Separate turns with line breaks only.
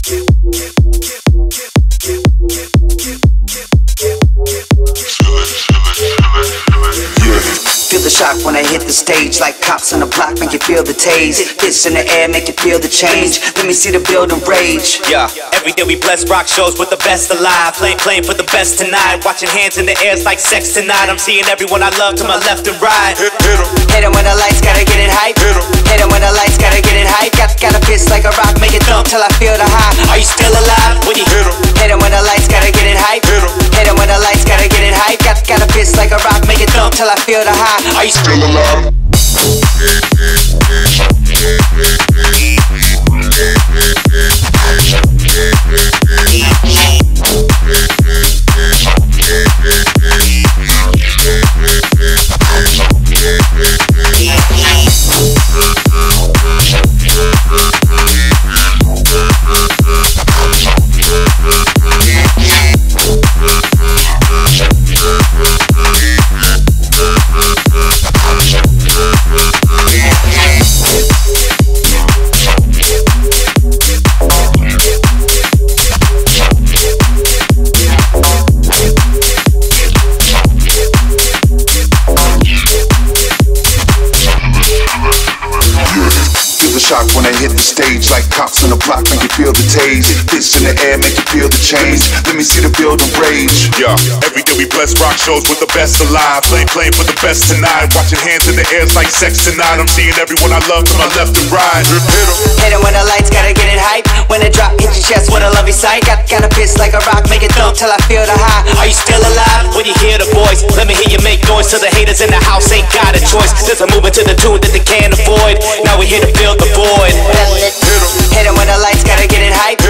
Feel the shock when I hit the stage, like cops on the block, make you feel the tase. Fists in the air, make you feel the change. Let me see the building rage.
Yeah, every day we bless rock shows with the best alive. Playing for the best tonight. Watching hands in the air, it's like sex tonight. I'm seeing everyone I love to my left and right.
Hit 'em when the lights, gotta get it hype. Hit 'em when the lights, gotta get it hype. Got a fist like a rock, make it thump till I feel the high.
Are you still alive when you hit 'em?
Hit 'em when the lights, gotta get it hype. Hit 'em when the lights, gotta get it hype. Got a fist like a rock, make it thump till I feel the high.
Are you still alive?
Shock when I hit the stage, like cops on the block, make you feel the tase. Fists in the air, make you feel the change. Let me see the building rage.
Yeah, every day we bless rock shows with the best alive. Playing for the best tonight. Watching hands in the air, it's like sex tonight. I'm seeing everyone I love to my left and right.
Hit 'em when the lights, gotta get it hype. When the drop hits your chest, what a lovely sight. Got a fist like a rock, make it thump till I feel the high.
Are you still alive when you hear the voice? Let me hear you make noise till the haters in the house ain't got a choice. There's a movement to the tune that they can't avoid. Now we here to fill the void.
Hit 'em when the lights, gotta get it hype.